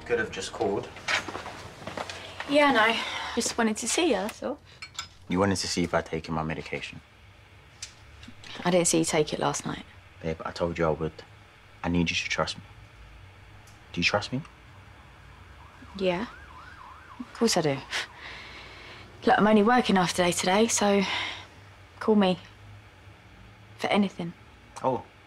could have just called. Yeah, no. Just wanted to see you, that's all. You wanted to see if I'd taken my medication? I didn't see you take it last night. Babe, I told you I would. I need you to trust me. Do you trust me? Yeah. Of course I do. Look, I'm only working half the day today, so call me for anything. Oh,